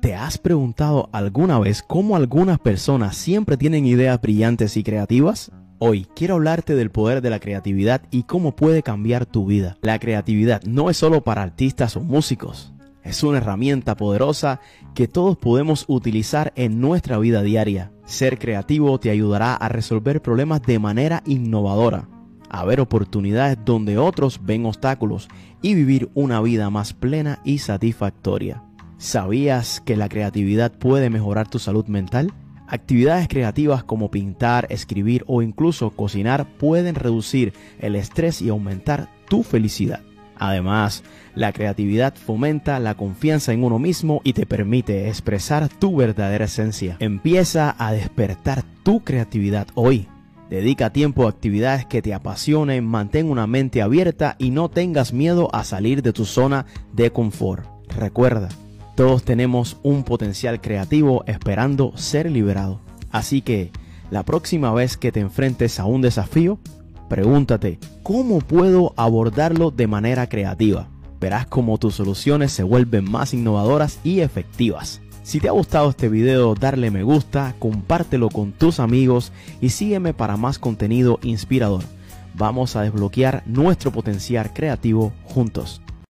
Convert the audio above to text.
¿Te has preguntado alguna vez cómo algunas personas siempre tienen ideas brillantes y creativas? Hoy quiero hablarte del poder de la creatividad y cómo puede cambiar tu vida. La creatividad no es solo para artistas o músicos. Es una herramienta poderosa que todos podemos utilizar en nuestra vida diaria. Ser creativo te ayudará a resolver problemas de manera innovadora, a ver oportunidades donde otros ven obstáculos y vivir una vida más plena y satisfactoria. ¿Sabías que la creatividad puede mejorar tu salud mental? Actividades creativas como pintar, escribir o incluso cocinar pueden reducir el estrés y aumentar tu felicidad. Además, la creatividad fomenta la confianza en uno mismo y te permite expresar tu verdadera esencia. Empieza a despertar tu creatividad hoy. Dedica tiempo a actividades que te apasionen, mantén una mente abierta y no tengas miedo a salir de tu zona de confort. Recuerda, todos tenemos un potencial creativo esperando ser liberado. Así que, la próxima vez que te enfrentes a un desafío, pregúntate, ¿cómo puedo abordarlo de manera creativa? Verás cómo tus soluciones se vuelven más innovadoras y efectivas. Si te ha gustado este video, darle me gusta, compártelo con tus amigos y sígueme para más contenido inspirador. Vamos a desbloquear nuestro potencial creativo juntos.